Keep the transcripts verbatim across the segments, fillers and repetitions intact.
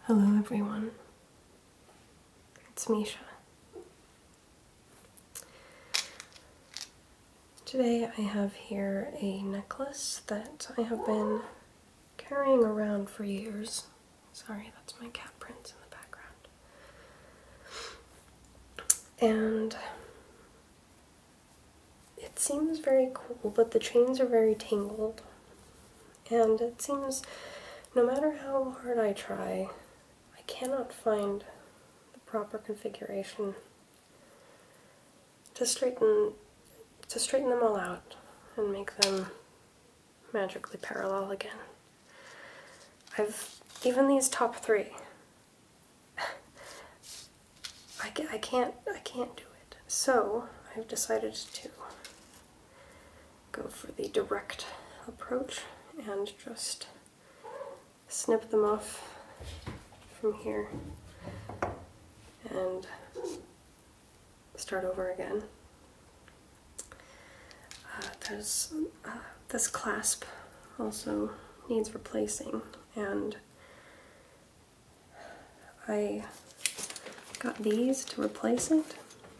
Hello everyone, it's Misha. Today I have here a necklace that I have been carrying around for years. Sorry, that's my cat prints in the background. And it seems very cool, but the chains are very tangled. And it seems, no matter how hard I try, I cannot find the proper configuration to straighten to straighten them all out and make them magically parallel again. I've even these top three. I, I can't I can't do it. So I've decided to go for the direct approach and just snip them off from here and start over again. Uh, there's uh, this clasp also needs replacing, and I got these to replace it.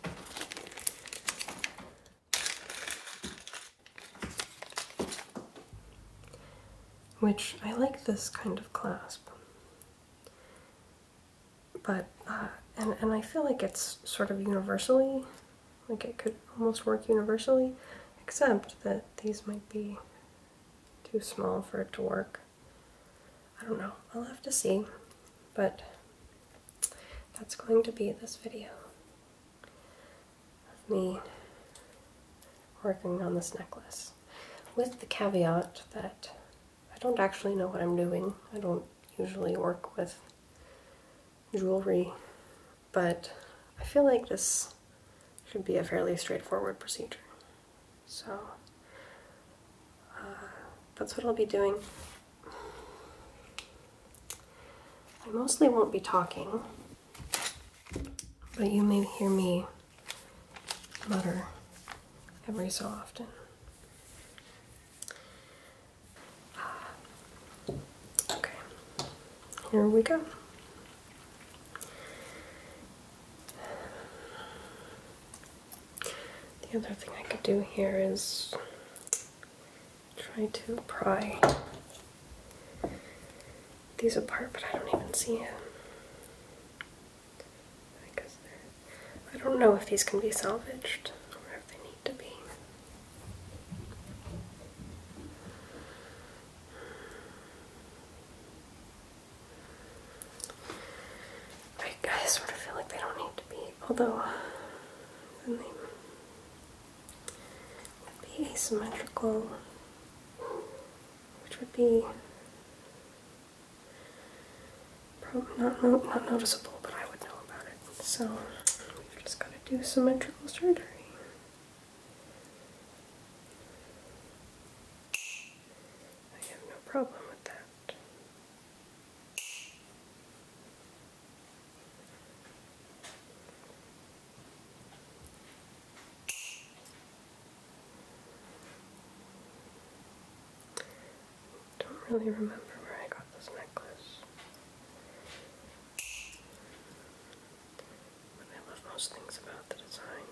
Which I like this kind of clasp, but uh, and and I feel like it's sort of universally, like it could almost work universally, except that these might be too small for it to work. I don't know. I'll have to see, but that's going to be this video of me working on this necklace, with the caveat that I don't actually know what I'm doing. I don't usually work with jewelry, but I feel like this should be a fairly straightforward procedure. So uh, that's what I'll be doing. I mostly won't be talking, but you may hear me mutter every so often. Okay, here we go. The other thing I could do here is try to pry these apart, but I don't even see it. Because I don't know if these can be salvaged or if they need to be. I, I sort of feel like they don't need to be, although then they would be asymmetrical, which would be Not, no, not noticeable, but I would know about it. So we've just got to do symmetrical surgery. I have no problem with that. Don't really remember where I got this necklace. Things about the design.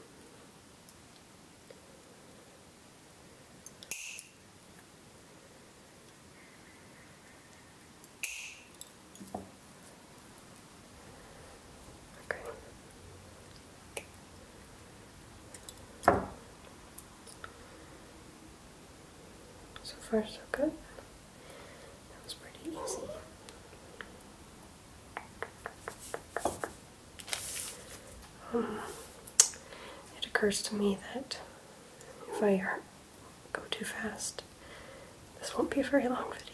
Okay. So far, so good. That was pretty easy. Um, it occurs to me that if I go too fast, this won't be a very long video.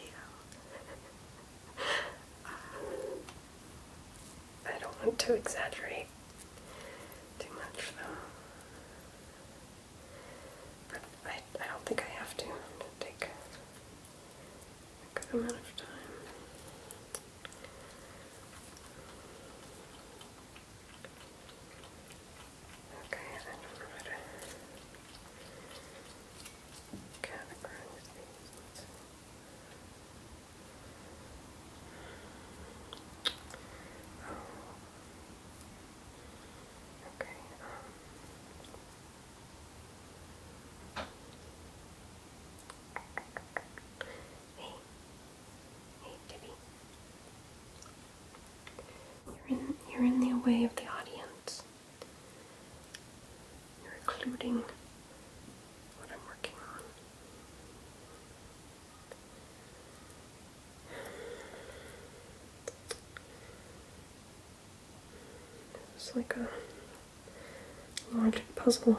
I don't want to exaggerate too much though, but I, I don't think I have to, to take a good amount of time. way of the audience. You're including what I'm working on. It's like a logic puzzle.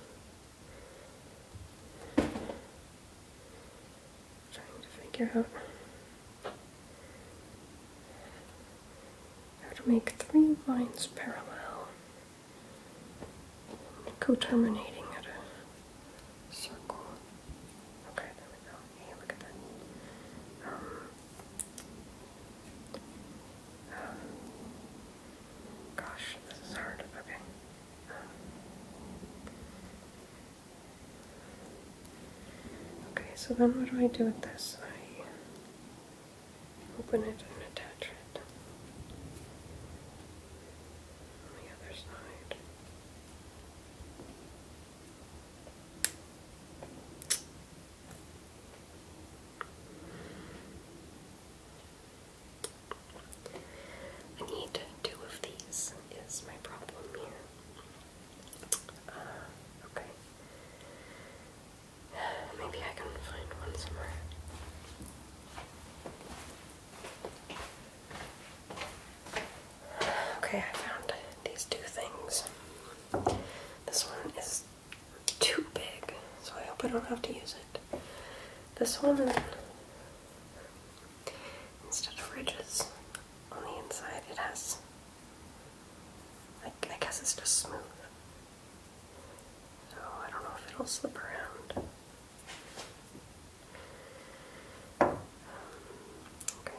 Trying to figure out how to make three lines parallel, co-terminating at a circle. Okay, there we go. Hey, look at that. Um, uh, gosh, this is hard. Okay. Um, okay, so then what do I do with this? I open it and attach it on the other side. I need two of these, is my problem here. Uh, okay. Maybe I can find one somewhere. Okay, I found these two things. This one is too big, so I hope I don't have to use it. This one, instead of ridges on the inside, it has, I, I guess it's just smooth. So I don't know if it'll slip around. Okay.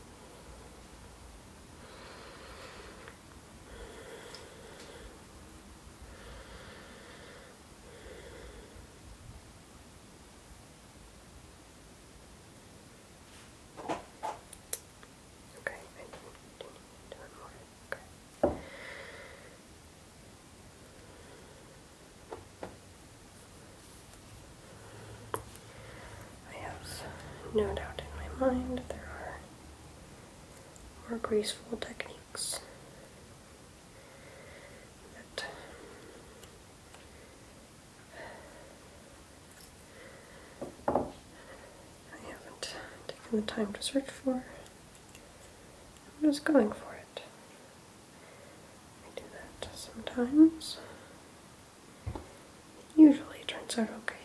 Okay, I do need to do it more. Okay. I have no doubt in my mind there are more graceful techniques that I haven't taken the time to search for. I'm just going for it. I do that sometimes. Usually it turns out okay.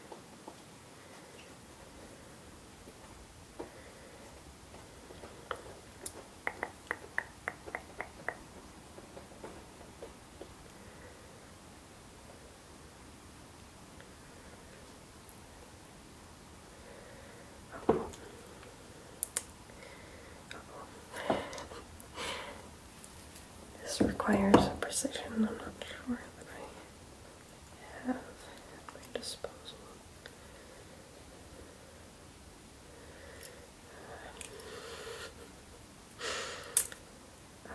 This requires a precision I'm not sure that I have at my disposal. Um,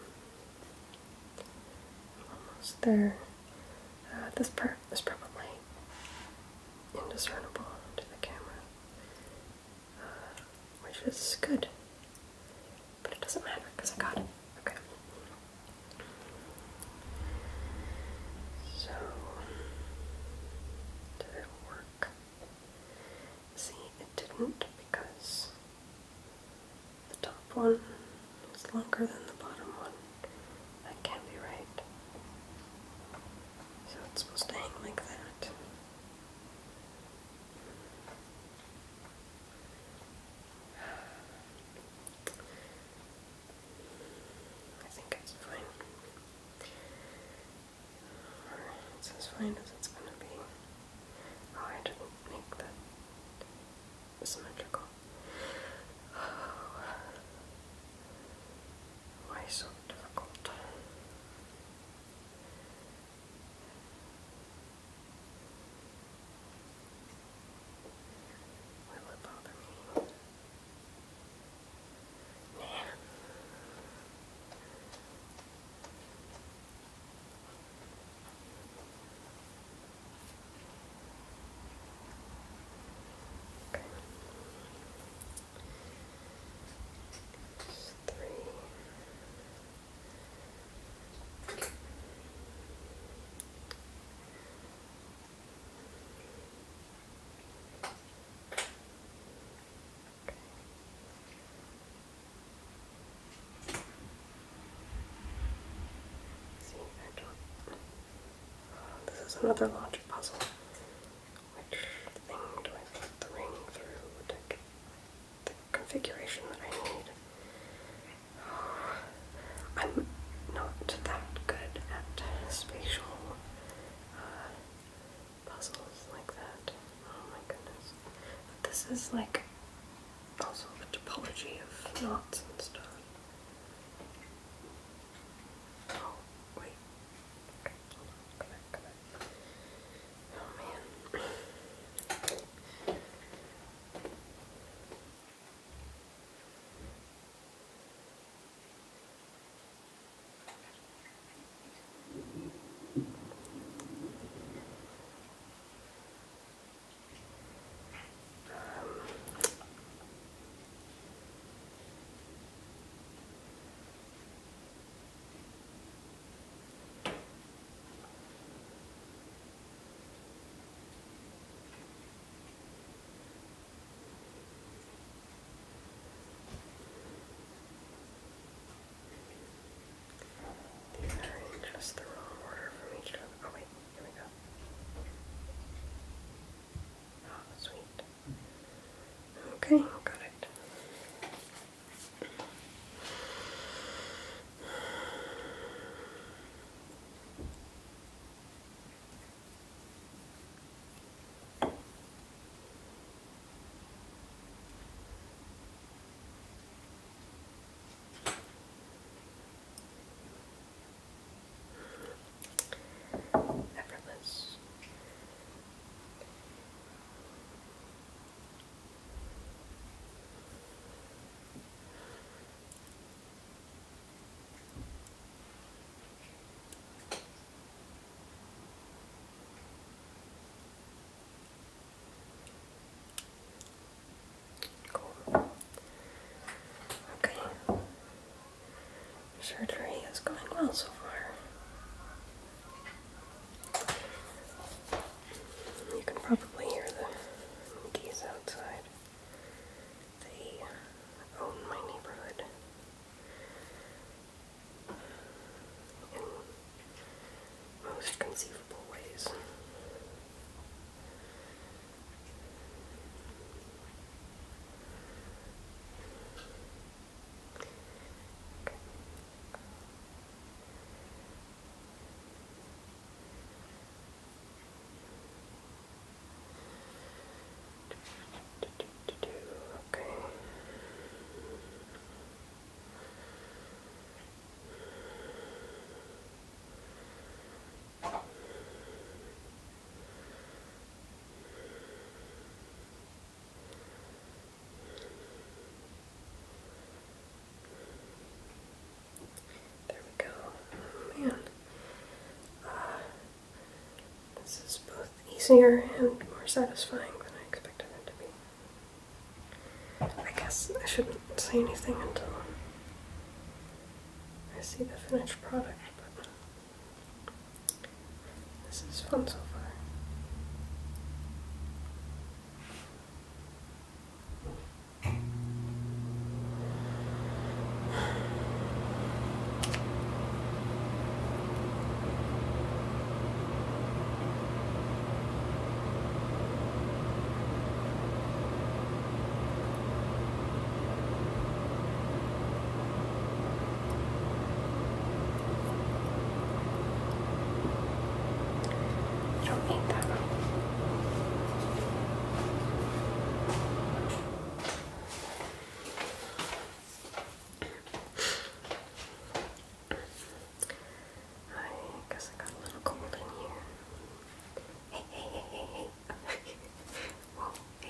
almost there. Uh, this part is probably indiscernible to the camera, uh, which is good, but it doesn't matter because I got it. Okay. So, did it work? See, it didn't because the top one is longer than the bottom one. That can't be right. So it's supposed to hang like that. I think it's fine. Or it's as fine as it's gonna be. Oh, I didn't make that symmetrical. Why so difficult? Will it bother me? Nah. Okay. Three. is another logic puzzle. Which thing do I put the ring through to get the configuration that I need? Oh, I'm not that good at spatial uh, puzzles like that. Oh my goodness. But this is like also a topology of knots and stuff. Oh, wait. Okay, hold on. Go back, go back. Oh man. These are in just the wrong order from each other. Oh wait, here we go. Oh, sweet. Okay, got it. Effortless. Cool. Okay. Surgery is going well so far. You can probably hear the geese outside. They own my neighborhood in most conceivable ways. Okay. There we go. Oh, man. Uh, this is both easier and more satisfying than I expected it to be. I guess I shouldn't say anything until I see the finished product, but this is fun so far. I don't need that. I guess I got a little cold in here. Hey, hey, hey, hey, hey. Whoa, hey.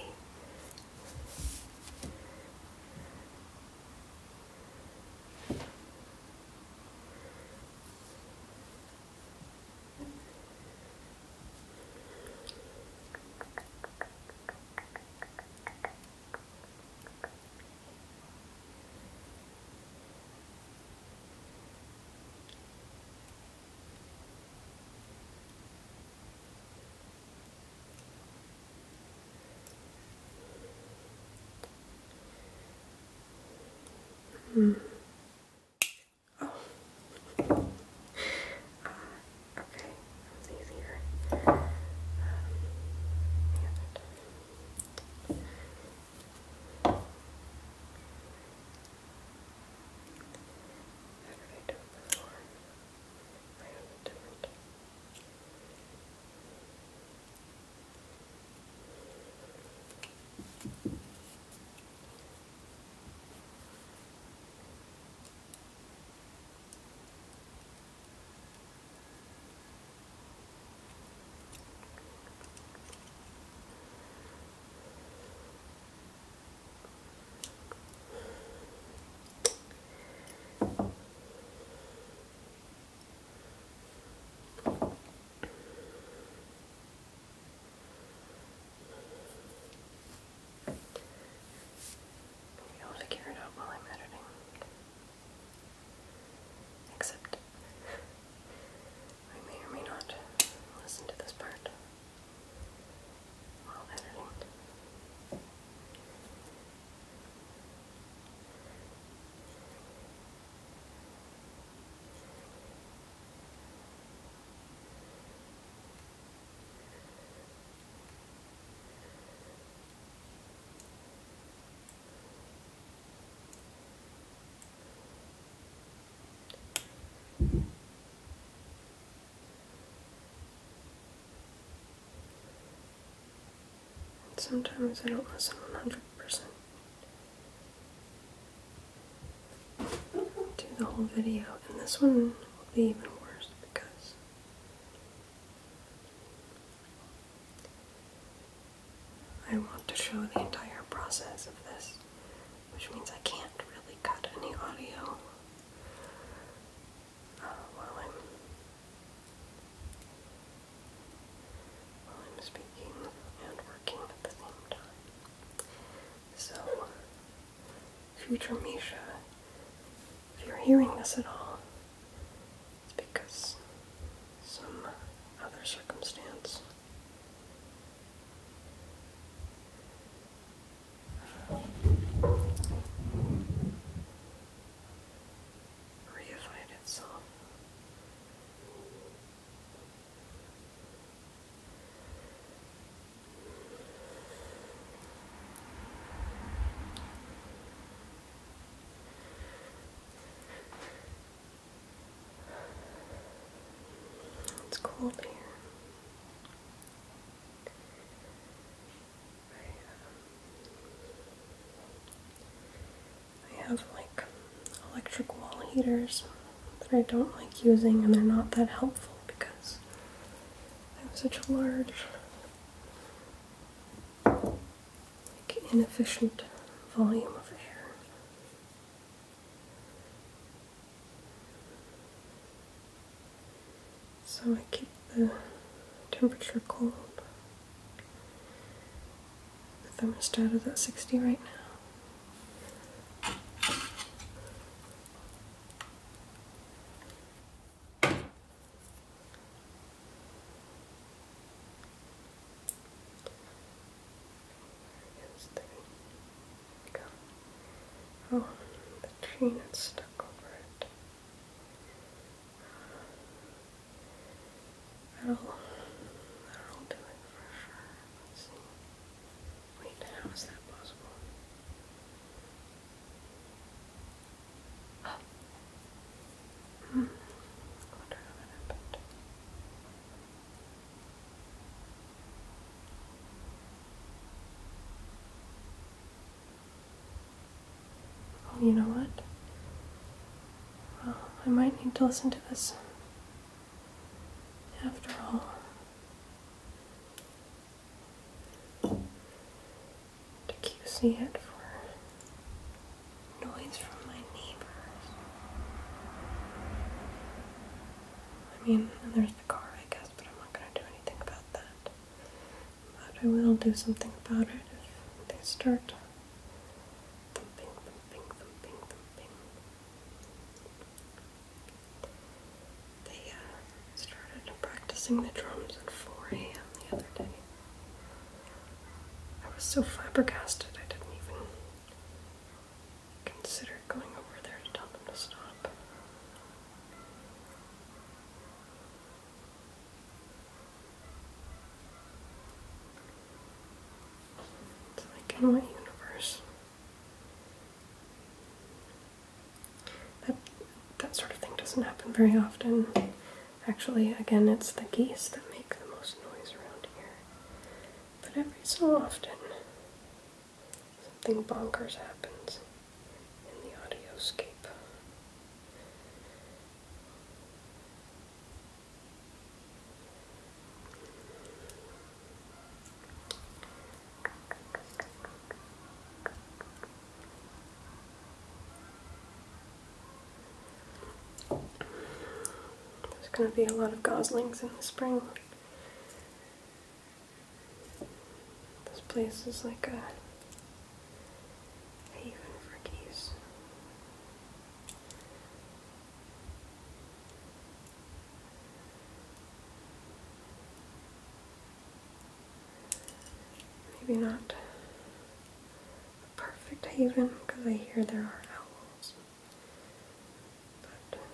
Hmm. Oh. Uh, okay, that's easier. sometimes I don't listen one hundred percent to the whole video, and this one will be even worse because I want to show the entire process of this, which means I can't really cut any audio uh, while I'm while I'm speaking and working at the same time. So, future Misha, if you're hearing this at all, it's because some other circumstance reified itself. It's cold here. I have like electric wall heaters that I don't like using, and they're not that helpful because I have such a large, like, inefficient volume of air. So I keep the temperature cold. The thermostat is at sixty right now. Oh, the chain is stuck over it. That'll, that'll do it for sure. Let's see. Wait, how is that possible? Hmm. I wonder how that happened. Oh, you know what? Well, I might need to listen to this after all. To Q C it for noise from my neighbors. I mean, and there's the car, I guess, but I'm not going to do anything about that. But I will do something about it if they start thumping, thumping, thumping, thumping. They uh, started practicing the drums at four A M the other day. I was so flabbergasted I didn't even consider going over there to tell them to stop. It's like, in what universe? That, that sort of thing doesn't happen very often. Actually, again, it's the geese that make the most noise around here. But every so often, something bonkers happens in the audioscape. There's going to be a lot of goslings in the spring. This place is like a haven for geese. Maybe not a perfect haven, because I hear there are owls. But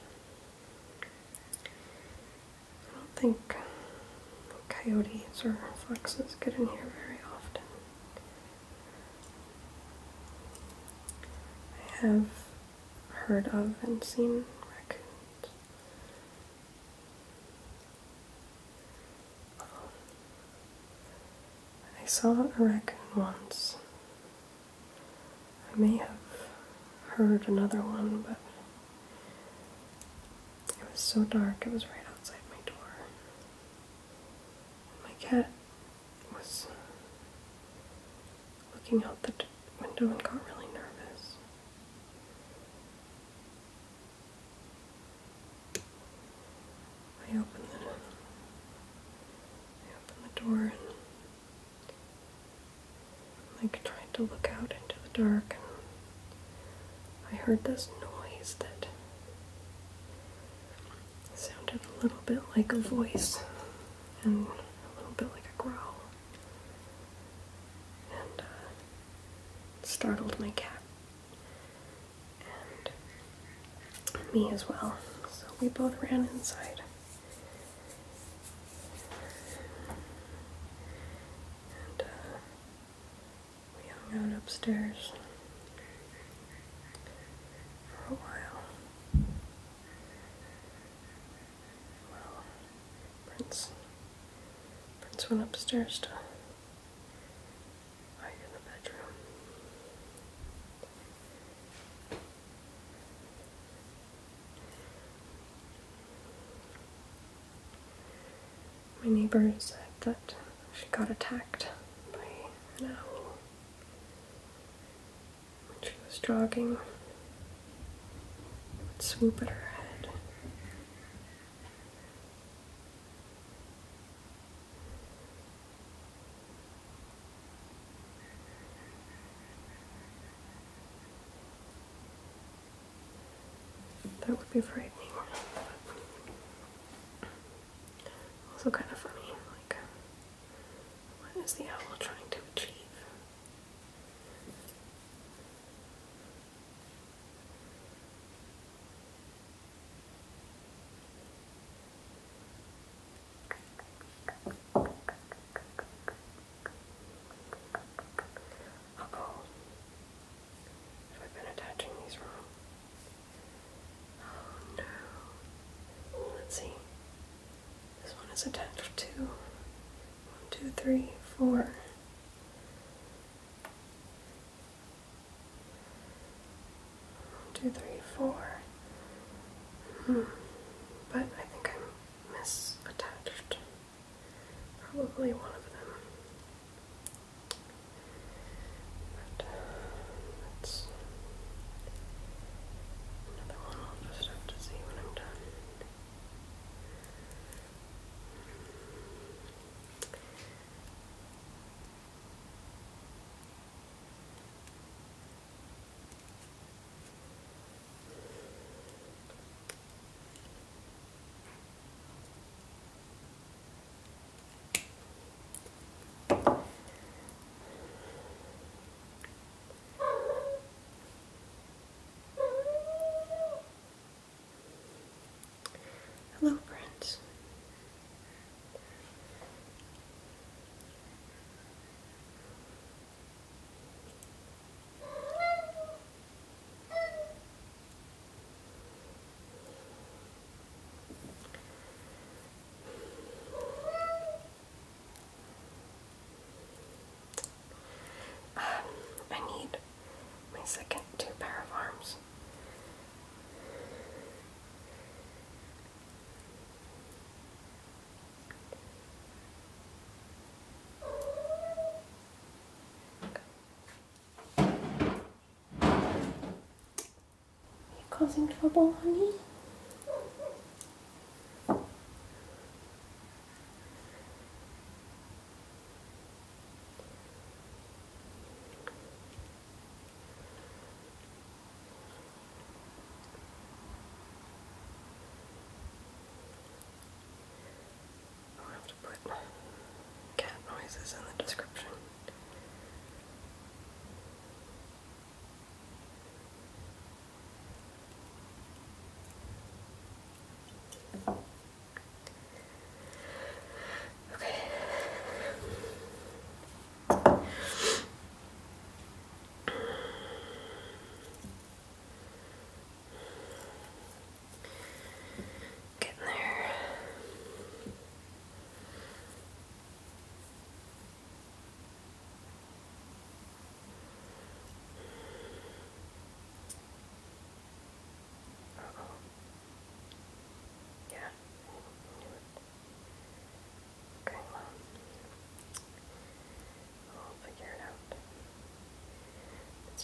I don't think coyotes or foxes get in here very often. I have heard of and seen raccoons. I saw a raccoon once. I may have heard another one, but it was so dark, it was right outside my door. My cat was looking out the window and got really nervous. I opened the, I opened the door and like tried to look out into the dark, and I heard this noise that sounded a little bit like a voice and a little bit like a growl, and uh, it startled my cat and me as well, so we both ran inside. And uh, we hung out upstairs for a while. Well, Prince, Prince went upstairs to hide in the bedroom. My neighbor said that she got attacked by an owl when she was jogging. It would swoop at her head. That would be frightening, but also kind of funny. Like, what is the owl trying to achieve? Uh-oh. Have I been attaching these wrong? Oh no. Let's see. This one is attached to one, two, three, four. One, two, three, four. Hmm. But I think I misattached probably one of them. But uh, that's another one I'll just have to see when I'm done. Hello, Prince. Um, I need my second two pair of arms. Causing trouble, honey? I'll have to put cat noises in the description. Okay. Getting there.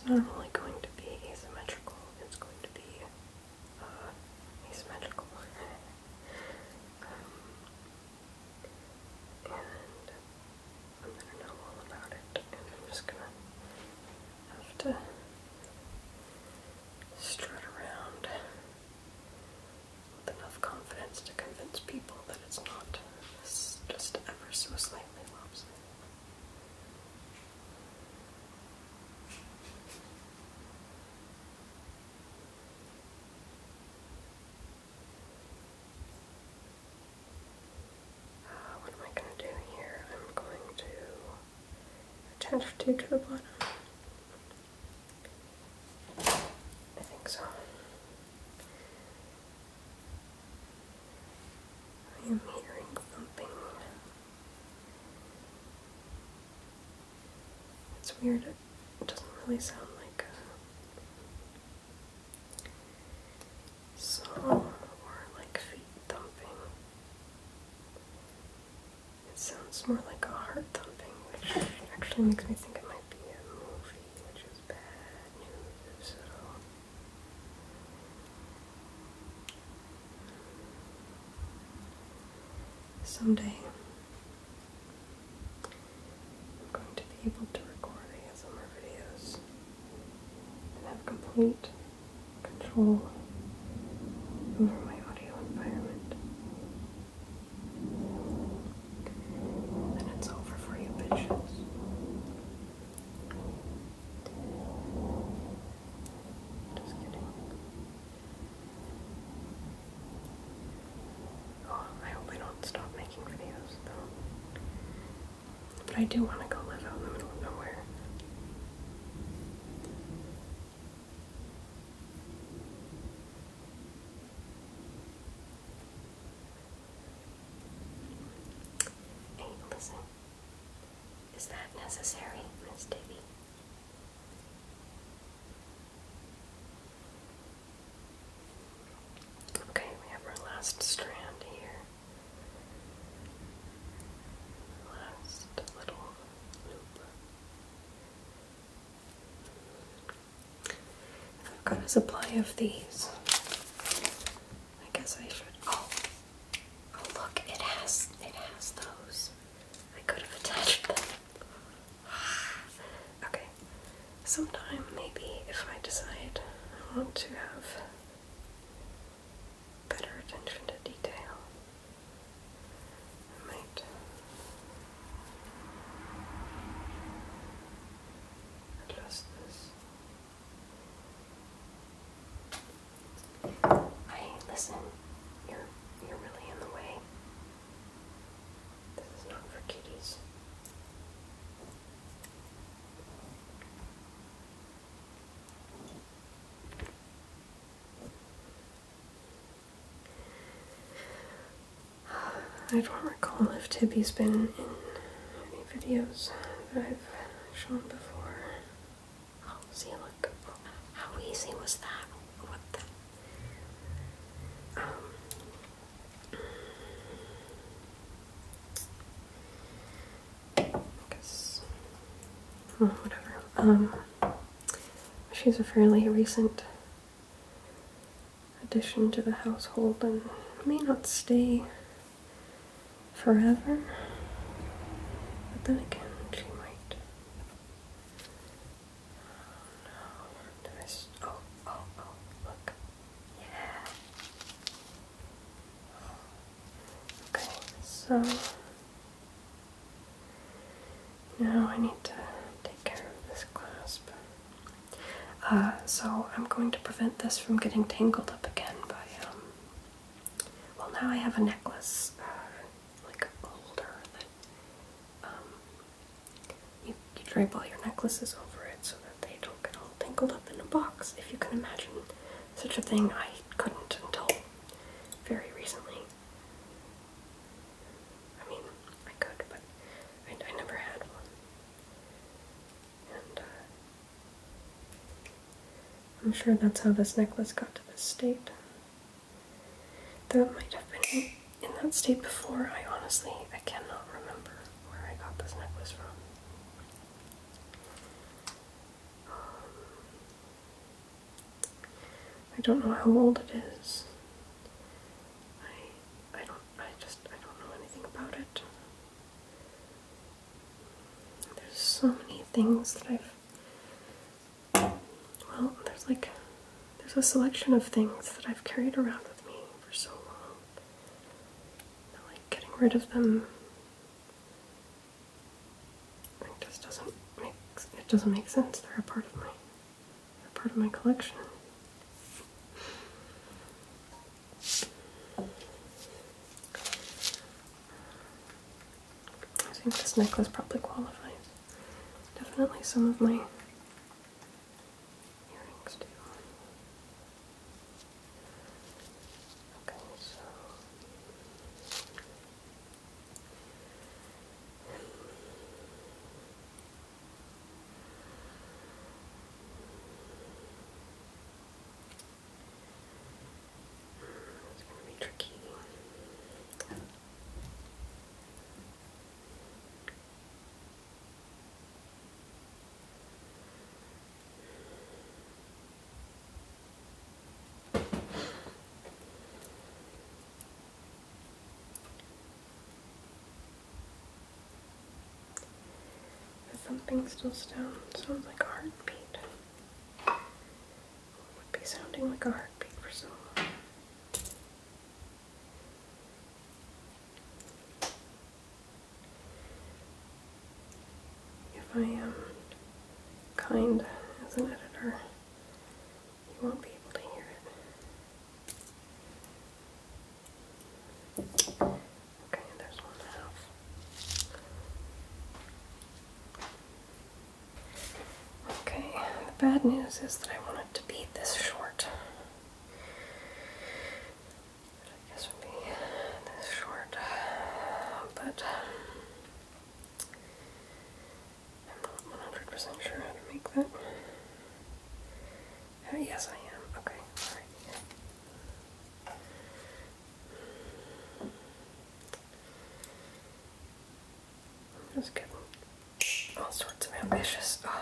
not only going to be asymmetrical, it's going to be uh, asymmetrical. um, and I'm gonna know all about it, and I'm just gonna have to strut around with enough confidence to convince people that it's not just ever so slightly lopsided. Uh, what am I going to do here? I'm going to attach two to the bottom. I think so. I am hearing thumping. It's weird, it doesn't really sound like a song or like feet thumping. It sounds more like a heart thumping, which actually makes me think it might be a movie, which is bad news. So someday I'm going to be able to record A S M R videos and have complete control over my audio environment. And then it's over for you bitches. Just kidding. Oh, I hope I don't stop making videos though. But I do want to go live out in the middle of nowhere. Hey, listen. Is that necessary, Miss Davy? Okay, we have our last strand here. Last little loop. I've got a supply of these. I guess I should. Oh, oh look! It has it has those. I could have attached them. Okay, sometime maybe if I decide I want to have better attention to detail, I might adjust this. Hey, listen, you're you're really in the way. This is not for kitties. I don't recall if Tibby's been in any videos that I've shown before. Oh, see, look. How easy was that? What the? Um, I guess. Oh, whatever. Um, she's a fairly recent addition to the household and may not stay forever, but then again, she might. Oh no, did I s- oh, oh, oh, look. Yeah. Okay, so now I need to take care of this clasp. Uh, so I'm going to prevent this from getting tangled up again by, um, well, now I have a necklace. Drape all your necklaces over it so that they don't get all tangled up in a box. If you can imagine such a thing, I couldn't until very recently. I mean, I could, but I, I never had one. And uh, I'm sure that's how this necklace got to this state. Though it might have been in that state before. I honestly, I cannot remember where I got this necklace from. Um, I don't know how old it is. I I don't I just I don't know anything about it. There's so many things that I've well, there's like there's a selection of things that I've carried around with me for so long. That, like, getting rid of them, it just doesn't make it doesn't make sense. They're a part of my they're part of my collection. I think this necklace probably qualifies. Definitely some of my earrings too. Okay, so it's gonna be tricky. The thumping still sound, sounds like a heartbeat. It would be sounding like a heartbeat for so long. If I am kind as an editor, you won't be able to hear it. Okay, there's one half. Okay, the bad news is that I want it to be this short. I guess would be this short, but I'm not one hundred percent sure how to make that. Uh, yes, I am. Okay, alright. I'm just getting all sorts of ambitious. Oh.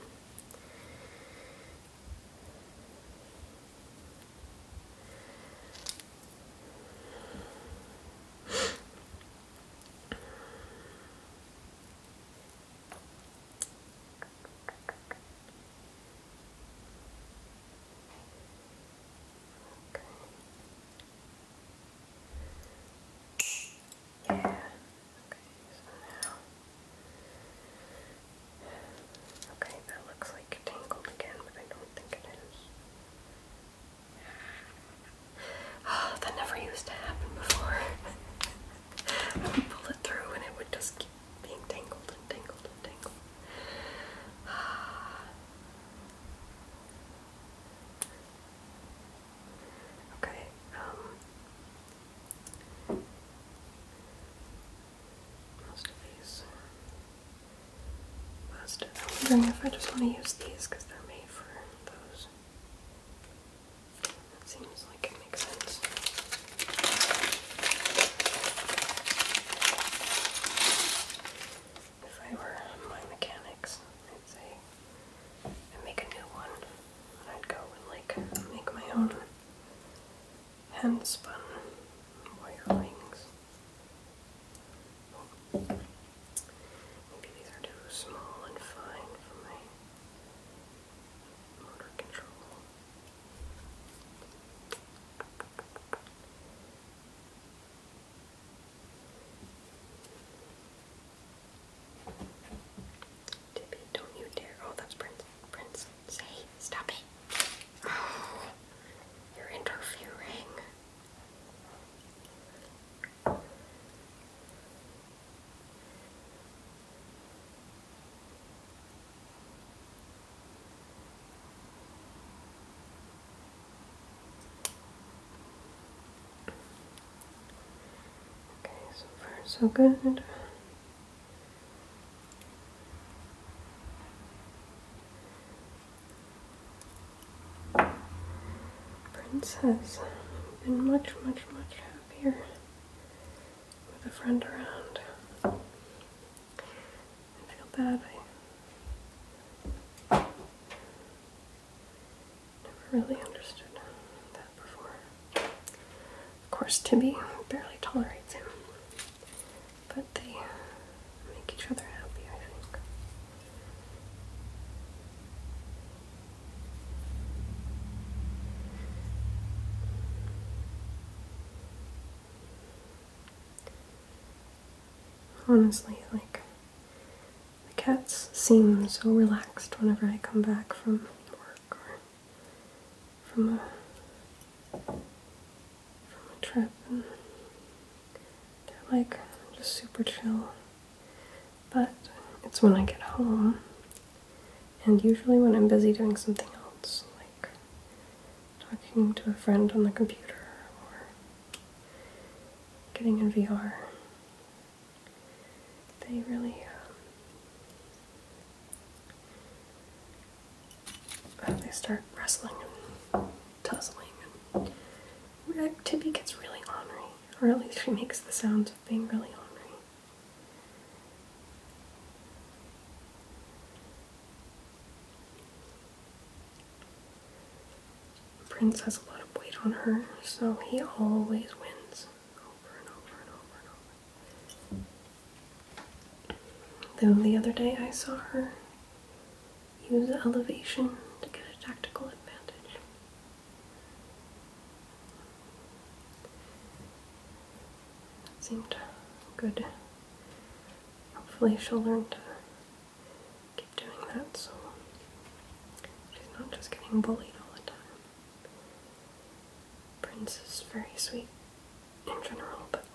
I'm wondering if I just want to use these because they're made for those. That seems like it makes sense. If I were my mechanics, I'd say I'd make a new one. I'd go and like make my own hand spun wire rings. Maybe these are too small and fine for my motor control. Tippy, don't you dare. Oh, that's Prince. Prince, say, stop it. Oh, you're interfering. Okay, so far so good. Prince has been much, much, much happier with a friend around. I feel bad. I never really understood course, Tibby barely tolerates him, but they make each other happy, I think. Honestly, like, the cats seem so relaxed whenever I come back from work or from a from a trip, and they're like just super chill. But it's when I get home, and usually when I'm busy doing something else, like talking to a friend on the computer or getting in V R, they really uh, they start wrestling and tussling, and Tibby gets really ornery, or at least she makes the sounds of being really ornery. Prince has a lot of weight on her, so he always wins over and over and over and over. Though the other day I saw her use elevation to get a tactical advantage. That seemed good. Hopefully she'll learn to keep doing that so she's not just getting bullied all the time. Prince is very sweet in general, but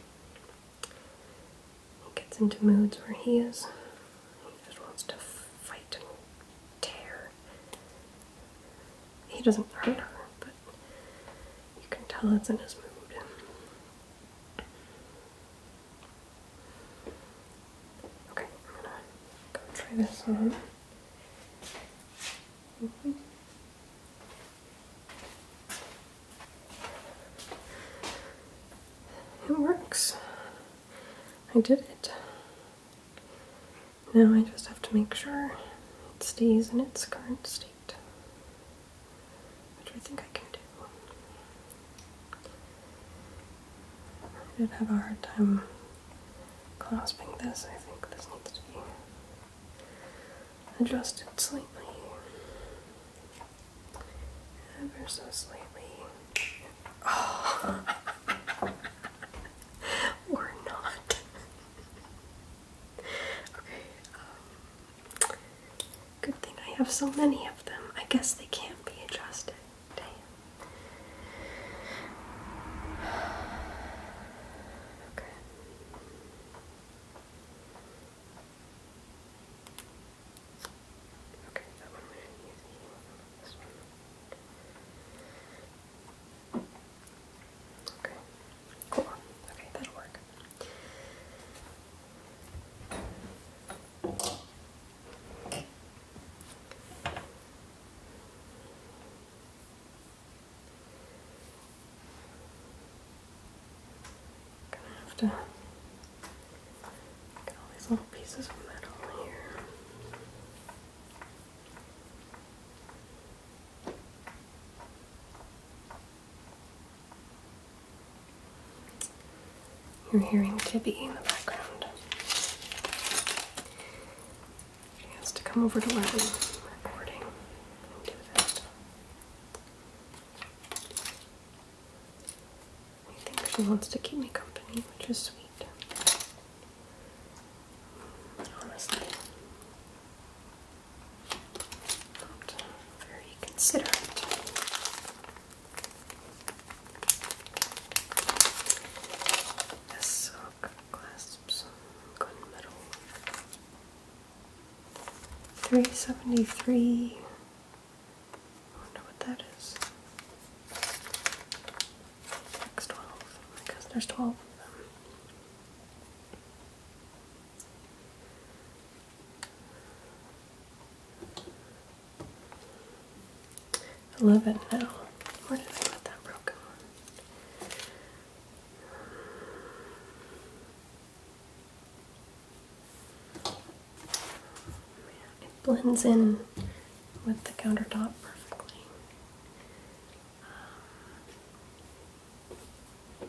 he gets into moods where he is. He just wants to fight and tear. He doesn't hurt her, but you can tell it's in his mood. Okay, I'm gonna go try this on. Mm-hmm. It works. I did it. Now I just have to make sure it stays in its current state, which I think I can do. I did have a hard time clasping this. I think this needs to be adjusted slightly. Ever so slightly. Oh. Or not. Okay, um, good thing I have so many of them. I guess they can't be adjusted. Damn. Okay. Okay, that one we should use. This one. Okay. Cool. Okay, that'll work. Gonna have to get all these little pieces of metal here. You're hearing Tibby in the background. She has to come over to where I'm recording and do that. I think she wants to keep me company, which is sweet. Honestly, not very considerate. three seventy-three. I wonder what that is. X twelve. Because there's twelve of them. eleven now. Where did I put that broken one? Blends in with the countertop perfectly. Um,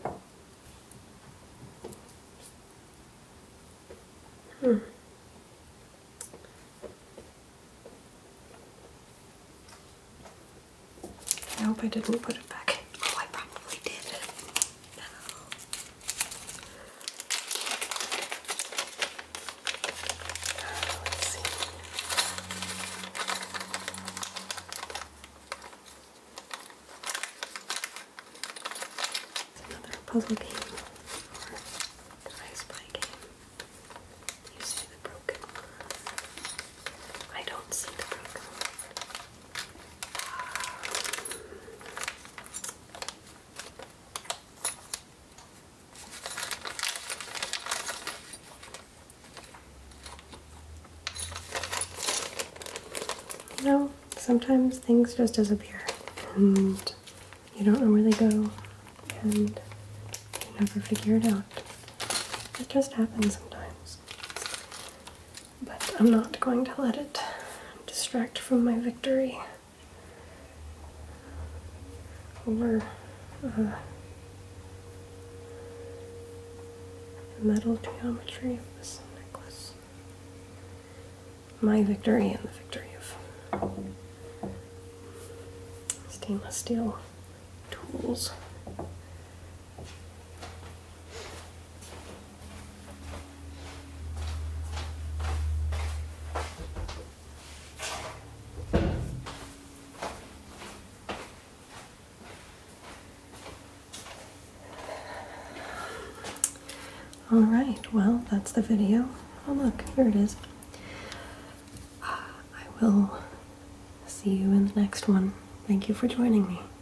hope I didn't put it back. Oh, I probably did. No. Let's see. It's another puzzle game. Or I spy game. You see the broken one. I don't see the broken one. You know, sometimes things just disappear and you don't know where they go and you never figure it out. It just happens sometimes. But I'm not going to let it distract from my victory over uh, the metal geometry of this necklace. My victory and the victory of stainless steel tools. Alright, well, that's the video. Oh look, here it is. I will see you in the next one. Thank you for joining me.